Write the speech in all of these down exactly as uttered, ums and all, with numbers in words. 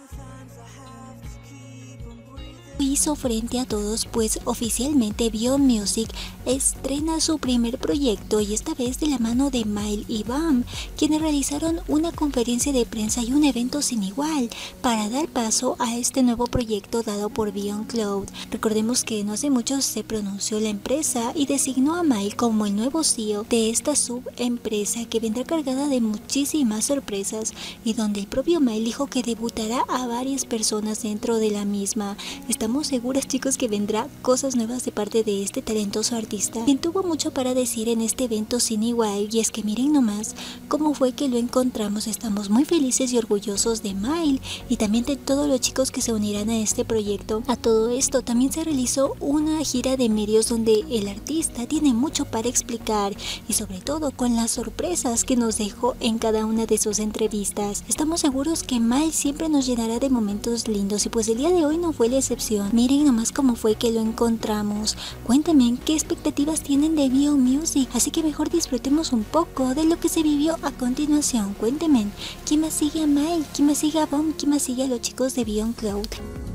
Hizo frente a todos, pues oficialmente Beyond Music estrena su primer proyecto, y esta vez de la mano de Mile y Bam, quienes realizaron una conferencia de prensa y un evento sin igual para dar paso a este nuevo proyecto dado por Beyond Cloud. Recordemos que no hace mucho se pronunció la empresa y designó a Mile como el nuevo C E O de esta subempresa, que vendrá cargada de muchísimas sorpresas y donde el propio Mile dijo que debutará a varias personas dentro de la misma. Estamos seguras, chicos, que vendrá cosas nuevas de parte de este talentoso artista, quien tuvo mucho para decir en este evento sin igual. Y es que miren nomás cómo fue que lo encontramos. Estamos muy felices y orgullosos de Mile y también de todos los chicos que se unirán a este proyecto. A todo esto también se realizó una gira de medios donde el artista tiene mucho para explicar, y sobre todo con las sorpresas que nos dejó en cada una de sus entrevistas. Estamos seguros que Mile siempre nos llenará de momentos lindos, y pues el día de hoy no fue la excepción. Miren nomás cómo fue que lo encontramos. Cuéntenme qué expectativas tienen de Beyond Music, así que mejor disfrutemos un poco de lo que se vivió a continuación. Cuéntenme quién más sigue a Mile, quién más sigue a Bam, quién más sigue a los chicos de Beyond Cloud.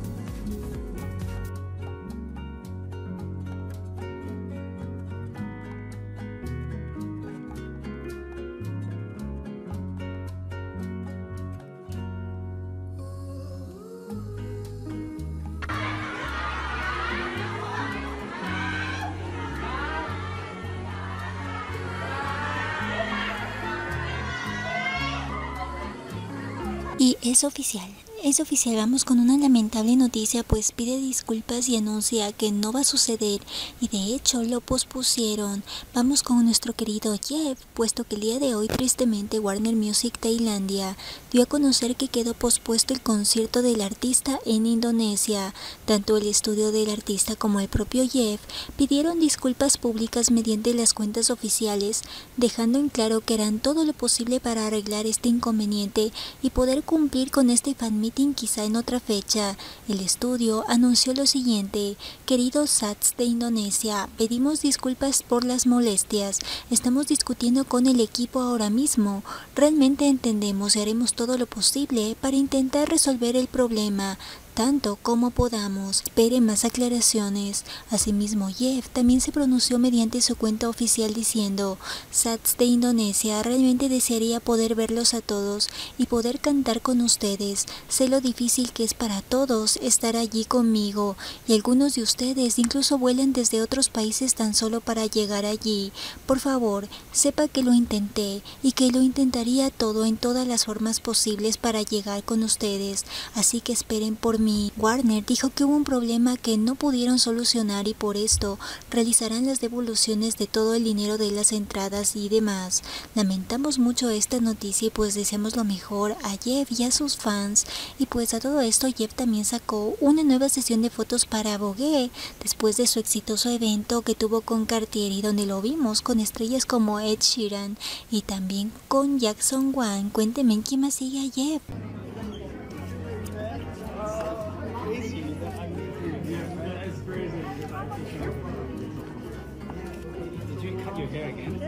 Y es oficial, es oficial, vamos con una lamentable noticia, pues pide disculpas y anuncia que no va a suceder, y de hecho lo pospusieron. Vamos con nuestro querido Jeff, puesto que el día de hoy tristemente Warner Music Tailandia dio a conocer que quedó pospuesto el concierto del artista en Indonesia. Tanto el estudio del artista como el propio Jeff pidieron disculpas públicas mediante las cuentas oficiales, dejando en claro que harán todo lo posible para arreglar este inconveniente y poder cumplir con este fan meeting quizá en otra fecha. El estudio anunció lo siguiente: queridos S A Ts de Indonesia, pedimos disculpas por las molestias, estamos discutiendo con el equipo ahora mismo, realmente entendemos y haremos todo lo posible para intentar resolver el problema tanto como podamos. Espere más aclaraciones. Asimismo, Jeff también se pronunció mediante su cuenta oficial diciendo: S A Ts de Indonesia, realmente desearía poder verlos a todos y poder cantar con ustedes. Sé lo difícil que es para todos estar allí conmigo, y algunos de ustedes incluso vuelan desde otros países tan solo para llegar allí. Por favor, sepa que lo intenté y que lo intentaría todo en todas las formas posibles para llegar con ustedes, así que esperen por mí. Warner dijo que hubo un problema que no pudieron solucionar y por esto realizarán las devoluciones de todo el dinero de las entradas y demás. Lamentamos mucho esta noticia y pues deseamos lo mejor a Jeff y a sus fans. Y pues a todo esto Jeff también sacó una nueva sesión de fotos para Vogue después de su exitoso evento que tuvo con Cartier, y donde lo vimos con estrellas como Ed Sheeran y también con Jackson Wang. Cuéntenme quién más sigue a Jeff. Did you cut your hair again?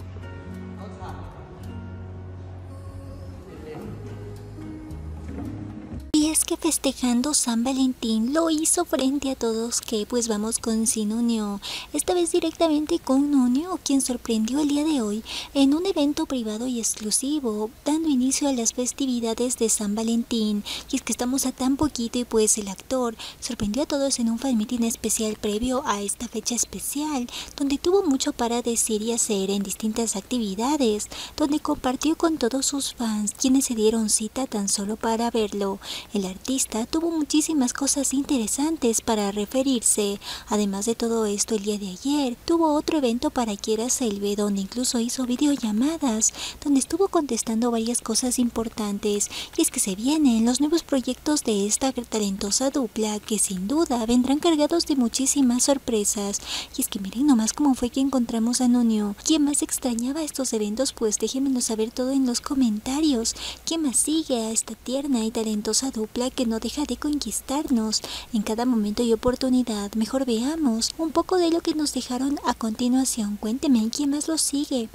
Y es que festejando San Valentín lo hizo frente a todos, que pues vamos con Sinunio, esta vez directamente con Nunio, quien sorprendió el día de hoy en un evento privado y exclusivo, dando inicio a las festividades de San Valentín. Y es que estamos a tan poquito y pues el actor sorprendió a todos en un fan meeting especial previo a esta fecha especial, donde tuvo mucho para decir y hacer en distintas actividades, donde compartió con todos sus fans, quienes se dieron cita tan solo para verlo. El artista tuvo muchísimas cosas interesantes para referirse. Además de todo esto, el día de ayer tuvo otro evento para Keira Selve, donde incluso hizo videollamadas, donde estuvo contestando varias cosas importantes. Y es que se vienen los nuevos proyectos de esta talentosa dupla, que sin duda vendrán cargados de muchísimas sorpresas. Y es que miren nomás cómo fue que encontramos a Nunio. ¿Quién más extrañaba estos eventos? Pues déjenmelo saber todo en los comentarios. ¿Quién más sigue a esta tierna y talentosa dupla que no deja de conquistarnos en cada momento y oportunidad? Mejor veamos un poco de lo que nos dejaron a continuación. Cuénteme quién más los sigue.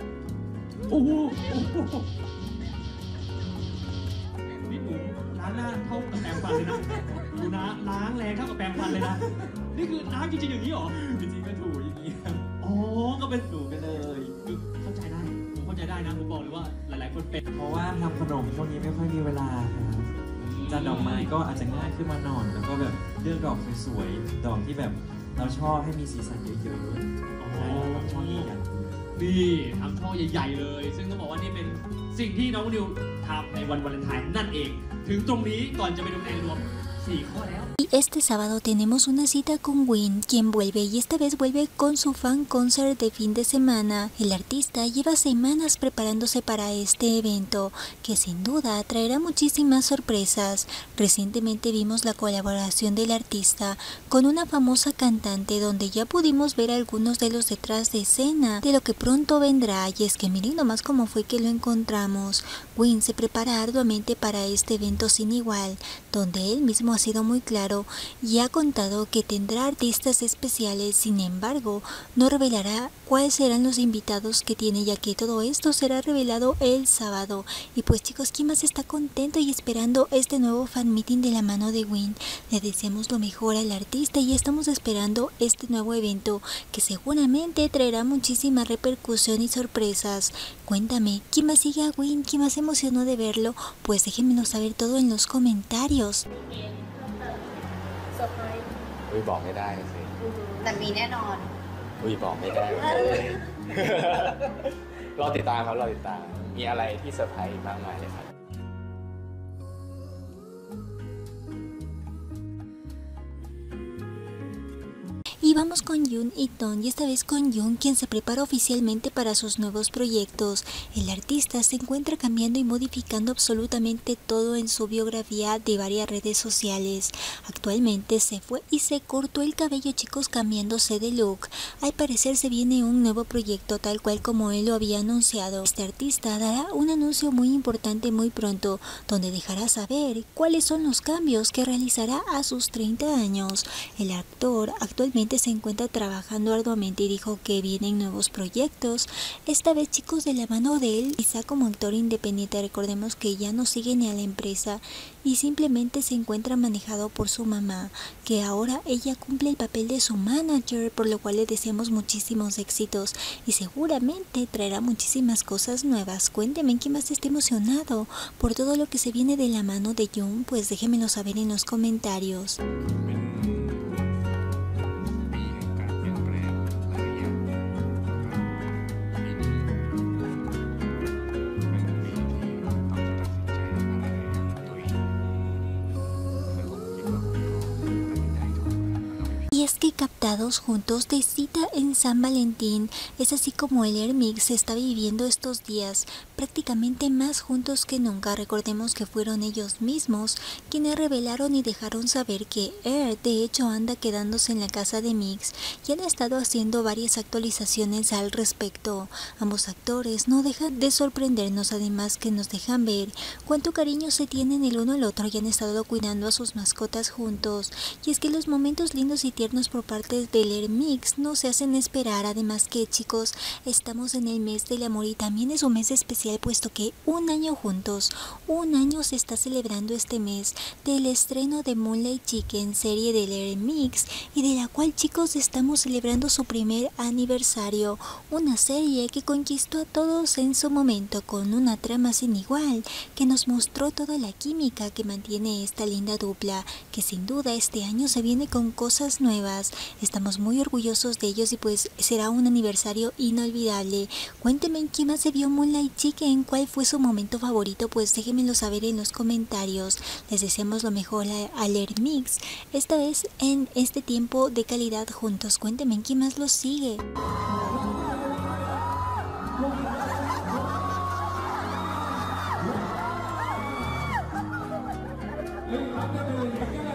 Nana, ฟันเลยนะดูน้าล้างแรงเท่ากับแปรงฟันเลยนะนี่คือล้างจริงๆอย่างนี้หรอจริงๆก็ถูอย่างนี้อ๋อก็เป็นถูกันเลยคือเข้าใจได้ผมเข้าใจได้นะผมบอกเลยว่าหลายๆคนเป็นเพราะว่าทำขนมช่วงนี้ไม่ค่อยมีเวลาครับจัดดอกไม้ก็อาจจะง่ายขึ้นมาหน่อยแล้วก็แบบเลือกดอกสวยๆดอกที่แบบเราชอบให้มีสีสันเยอะๆใช่ครับช่อใหญ่ๆนี่ทำช่อใหญ่ๆเลยซึ่งต้องบอกว่านี่เป็นสิ่งที่น้องนิวทำในวันวาเลนไทน์นั่นเองถึงตรงนี้ก่อนจะไปดูในรวมสี่ข้อแล้ว Y este sábado tenemos una cita con Win, quien vuelve y esta vez vuelve con su fan concert de fin de semana. El artista lleva semanas preparándose para este evento, que sin duda traerá muchísimas sorpresas. Recientemente vimos la colaboración del artista con una famosa cantante donde ya pudimos ver algunos de los detrás de escena de lo que pronto vendrá, y es que miren nomás cómo fue que lo encontramos. Win se prepara arduamente para este evento sin igual, donde él mismo ha sido muy claro y ha contado que tendrá artistas especiales. Sin embargo, no revelará cuáles serán los invitados que tiene, ya que todo esto será revelado el sábado. Y pues chicos, ¿quién más está contento y esperando este nuevo fan meeting de la mano de Win? Le deseamos lo mejor al artista y estamos esperando este nuevo evento que seguramente traerá muchísima repercusión y sorpresas. Cuéntame, ¿quién más sigue a Win? ¿Quién más se emocionó de verlo? Pues déjenmelo saber todo en los comentarios. อุ้ยบอกไม่ได้สิแต่มีแน่นอนอุ้ยบอกไม่ได้รอติดตามครับรอติดตามมีอะไรที่เซอร์ไพรส์มากมายเลยครับ Y vamos con Yoon y Ton, y esta vez con Yoon, quien se prepara oficialmente para sus nuevos proyectos. El artista se encuentra cambiando y modificando absolutamente todo en su biografía de varias redes sociales. Actualmente se fue y se cortó el cabello, chicos, cambiándose de look. Al parecer se viene un nuevo proyecto tal cual como él lo había anunciado. Este artista dará un anuncio muy importante muy pronto, donde dejará saber cuáles son los cambios que realizará a sus treinta años. El actor actualmente se encuentra trabajando arduamente y dijo que vienen nuevos proyectos, esta vez chicos de la mano de él, quizá como actor independiente. Recordemos que ya no sigue ni a la empresa y simplemente se encuentra manejado por su mamá, que ahora ella cumple el papel de su manager, por lo cual le deseamos muchísimos éxitos y seguramente traerá muchísimas cosas nuevas. Cuéntenme quién más esté emocionado por todo lo que se viene de la mano de Yoon, pues déjenmelo saber en los comentarios. Y es que captados juntos de cita en San Valentín, es así como el Air Mix se está viviendo estos días, prácticamente más juntos que nunca. Recordemos que fueron ellos mismos quienes revelaron y dejaron saber que Air de hecho anda quedándose en la casa de Mix y han estado haciendo varias actualizaciones al respecto. Ambos actores no dejan de sorprendernos, además que nos dejan ver cuánto cariño se tienen el uno al otro y han estado cuidando a sus mascotas juntos. Y es que los momentos lindos y tiernos por parte del Air Mix no se hacen esperar. Además que chicos, estamos en el mes del amor y también es un mes especial, puesto que un año juntos, un año se está celebrando este mes del estreno de Moonlight Chicken, serie del Air Mix, y de la cual chicos estamos celebrando su primer aniversario, una serie que conquistó a todos en su momento con una trama sin igual, que nos mostró toda la química que mantiene esta linda dupla, que sin duda este año se viene con cosas nuevas. Estamos muy orgullosos de ellos y pues será un aniversario inolvidable. Cuéntenme quién más se vio Moonlight Chicken, cuál fue su momento favorito, pues déjenmelo saber en los comentarios. Les deseamos lo mejor al Air Mix, esta vez en este tiempo de calidad juntos. Cuéntenme quién más los sigue. Hey,